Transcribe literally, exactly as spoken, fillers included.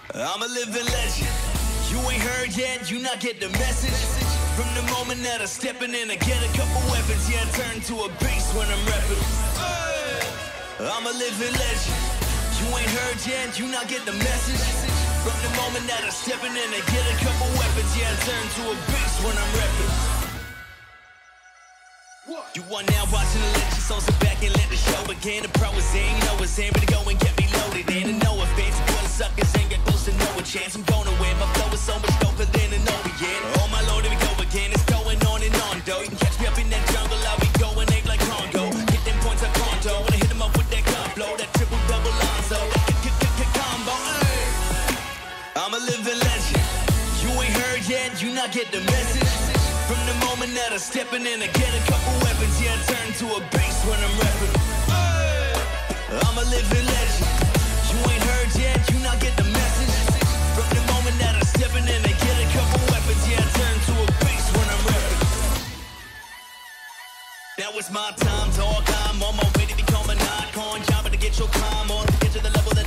I'm a living legend. You ain't heard yet, you not get the message. From the moment that I'm stepping in, I get a couple weapons. Yeah, I turn to a beast when I'm repping. I'm a living legend. You ain't heard yet, you not get the message. From the moment that I'm stepping in, I get a couple weapons. Yeah, I turn to a beast when I'm repping. You are now watching the legend, so sit back and let the show begin. The pro is in, you know it's in, but go and get me loaded in. And no offense, boy, the suckers ain't got close to no a chance. I'm gonna win, my flow is so much doper than an Orient. Oh my lord, here we go again, it's going on and on, though. You can catch me up in that jungle, I'll be going ape like Congo. Hit them points like Conto, when I hit them up with that gun flow, that triple double Lonzo, that combo, ay. I'm a living legend. You ain't heard yet, you not get the message. From the moment that I'm stepping in, I get a couple weapons. Yeah, I turn to a beast when I'm repping. I'm a living legend. You ain't heard yet, you not get the message. From the moment that I'm stepping in, I get a couple weapons. Yeah, I turn to a beast when I'm repping. Now it's my time, dog. I'm on my way to become an icon. Job to get your climb on, get to the level that